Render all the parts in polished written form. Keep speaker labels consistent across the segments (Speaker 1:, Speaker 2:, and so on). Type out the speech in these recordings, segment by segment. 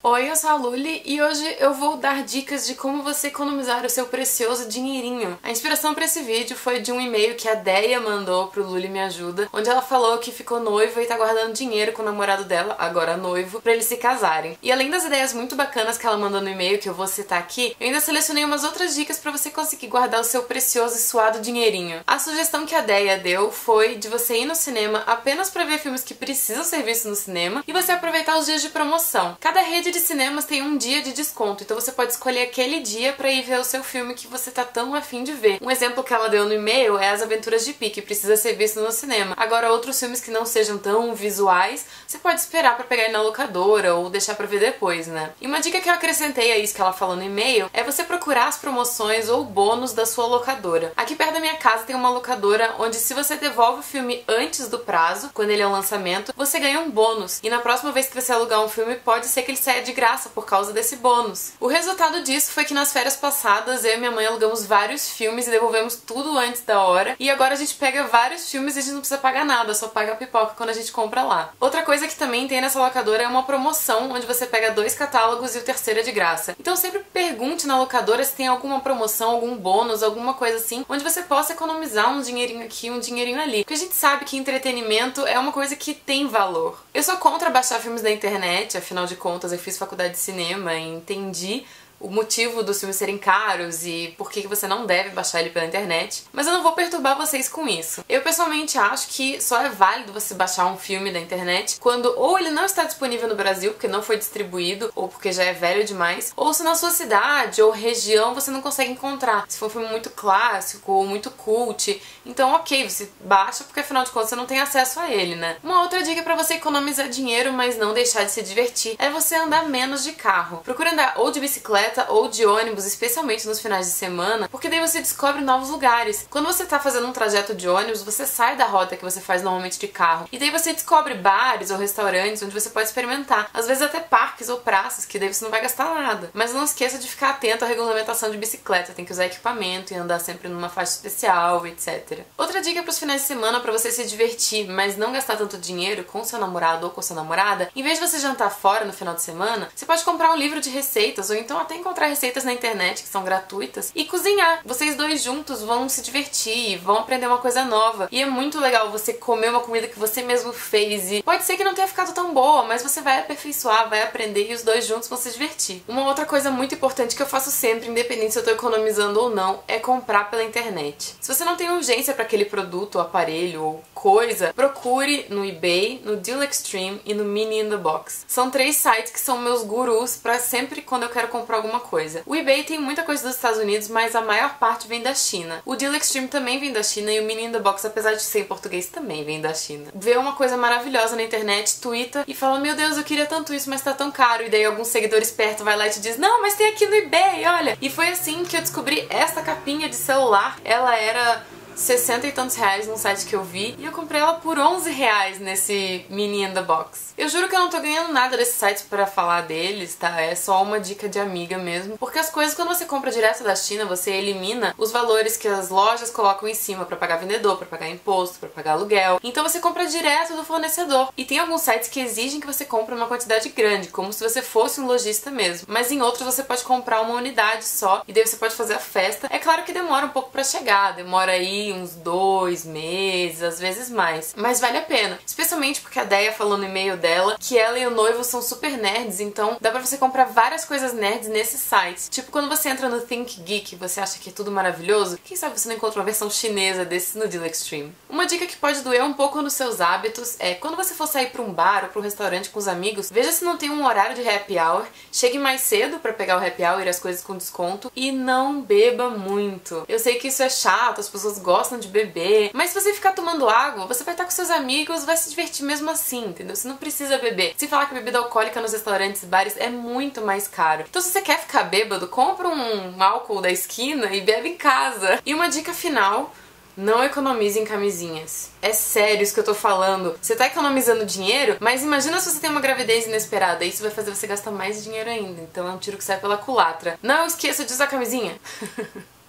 Speaker 1: Oi, eu sou a Luli e hoje eu vou dar dicas de como você economizar o seu precioso dinheirinho. A inspiração para esse vídeo foi de um e-mail que a Deia mandou pro Luli Me Ajuda, onde ela falou que ficou noiva e tá guardando dinheiro com o namorado dela, agora noivo, pra eles se casarem. E além das ideias muito bacanas que ela mandou no e-mail, que eu vou citar aqui, eu ainda selecionei umas outras dicas pra você conseguir guardar o seu precioso e suado dinheirinho. A sugestão que a Deia deu foi de você ir no cinema apenas pra ver filmes que precisam ser vistos no cinema e você aproveitar os dias de promoção. Cada rede de cinemas tem um dia de desconto, então você pode escolher aquele dia pra ir ver o seu filme que você tá tão afim de ver. Um exemplo que ela deu no e-mail é As Aventuras de Pi, que precisa ser visto no cinema. Agora, outros filmes que não sejam tão visuais, você pode esperar pra pegar ele na locadora ou deixar pra ver depois, né? E uma dica que eu acrescentei a isso que ela falou no e-mail é você procurar as promoções ou bônus da sua locadora. Aqui perto da minha casa tem uma locadora onde, se você devolve o filme antes do prazo, quando ele é um lançamento, você ganha um bônus. E na próxima vez que você alugar um filme, pode ser que ele saia de graça por causa desse bônus. O resultado disso foi que nas férias passadas eu e minha mãe alugamos vários filmes e devolvemos tudo antes da hora, e agora a gente pega vários filmes e a gente não precisa pagar nada, só paga a pipoca quando a gente compra lá. Outra coisa que também tem nessa locadora é uma promoção onde você pega 2 catálogos e o terceiro é de graça. Então sempre pergunte na locadora se tem alguma promoção, algum bônus, alguma coisa assim, onde você possa economizar um dinheirinho aqui, um dinheirinho ali. Porque a gente sabe que entretenimento é uma coisa que tem valor. Eu sou contra baixar filmes da internet, afinal de contas eu fiz faculdade de cinema e entendi o motivo dos filmes serem caros e por que você não deve baixar ele pela internet, mas eu não vou perturbar vocês com isso. Eu pessoalmente acho que só é válido você baixar um filme da internet quando ou ele não está disponível no Brasil porque não foi distribuído ou porque já é velho demais, ou se na sua cidade ou região você não consegue encontrar. Se for um filme muito clássico ou muito cult, então ok, você baixa porque afinal de contas você não tem acesso a ele, né? Uma outra dica pra você economizar dinheiro, mas não deixar de se divertir, é você andar menos de carro. Procura andar ou de bicicleta ou de ônibus, especialmente nos finais de semana, porque daí você descobre novos lugares. Quando você tá fazendo um trajeto de ônibus, você sai da rota que você faz normalmente de carro, e daí você descobre bares ou restaurantes onde você pode experimentar, às vezes até parques ou praças, que daí você não vai gastar nada. Mas não esqueça de ficar atento à regulamentação de bicicleta, tem que usar equipamento e andar sempre numa faixa especial, etc. Outra dica para os finais de semana para você se divertir, mas não gastar tanto dinheiro com seu namorado ou com sua namorada, em vez de você jantar fora no final de semana, você pode comprar um livro de receitas ou então até encontrar receitas na internet que são gratuitas e cozinhar. Vocês dois juntos vão se divertir, vão aprender uma coisa nova. E é muito legal você comer uma comida que você mesmo fez e pode ser que não tenha ficado tão boa, mas você vai aperfeiçoar, vai aprender e os dois juntos vão se divertir. Uma outra coisa muito importante que eu faço sempre, independente se eu tô economizando ou não, é comprar pela internet. Se você não tem urgência para aquele produto ou aparelho ou coisa, procure no eBay, no Deal Extreme e no Mini in the Box. São 3 sites que são meus gurus para sempre quando eu quero comprar alguma coisa. O eBay tem muita coisa dos Estados Unidos, mas a maior parte vem da China. O Deal Extreme também vem da China e o Mini in the Box, apesar de ser em português, também vem da China. Vê uma coisa maravilhosa na internet, twitta e fala: meu Deus, eu queria tanto isso, mas tá tão caro. E daí algum seguidor esperto vai lá e te diz: não, mas tem aqui no eBay, olha. E foi assim que eu descobri esta capinha de celular. Ela era 60 e tantos reais num site que eu vi, e eu comprei ela por 11 reais nesse Mini in the Box. Eu juro que eu não tô ganhando nada desses sites pra falar deles, tá? É só uma dica de amiga mesmo, porque as coisas, quando você compra direto da China, você elimina os valores que as lojas colocam em cima pra pagar vendedor, pra pagar imposto, pra pagar aluguel. Então você compra direto do fornecedor. E tem alguns sites que exigem que você compre uma quantidade grande, como se você fosse um lojista mesmo. Mas em outros você pode comprar uma unidade só, e daí você pode fazer a festa. É claro que demora um pouco pra chegar, demora aí uns 2 meses, às vezes mais. Mas vale a pena. Especialmente porque a Deia falou no e-mail dela que ela e o noivo são super nerds, então dá pra você comprar várias coisas nerds nesses sites. Tipo, quando você entra no Think Geek, você acha que é tudo maravilhoso, quem sabe você não encontra uma versão chinesa desse no Deal Extreme. Uma dica que pode doer um pouco nos seus hábitos é, quando você for sair pra um bar ou pra um restaurante com os amigos, veja se não tem um horário de happy hour, chegue mais cedo pra pegar o happy hour e as coisas com desconto, e não beba muito. Eu sei que isso é chato, as pessoas gostam de beber, mas se você ficar tomando água, você vai estar com seus amigos, vai se divertir mesmo assim, entendeu? Você não precisa beber. Se falar que bebida alcoólica nos restaurantes e bares é muito mais caro. Então se você quer ficar bêbado, compra um álcool da esquina e bebe em casa. E uma dica final: não economize em camisinhas. É sério isso que eu tô falando. Você tá economizando dinheiro, mas imagina se você tem uma gravidez inesperada. Isso vai fazer você gastar mais dinheiro ainda. Então é um tiro que sai pela culatra. Não esqueça de usar camisinha.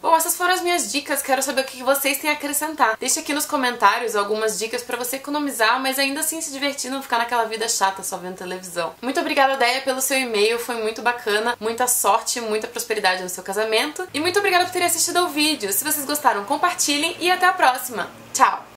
Speaker 1: Bom, essas foram as minhas dicas, quero saber o que vocês têm a acrescentar. Deixa aqui nos comentários algumas dicas pra você economizar, mas ainda assim se divertir, não ficar naquela vida chata só vendo televisão. Muito obrigada, Deia, pelo seu e-mail, foi muito bacana, muita sorte, muita prosperidade no seu casamento. E muito obrigada por terem assistido ao vídeo. Se vocês gostaram, compartilhem e até a próxima. Tchau!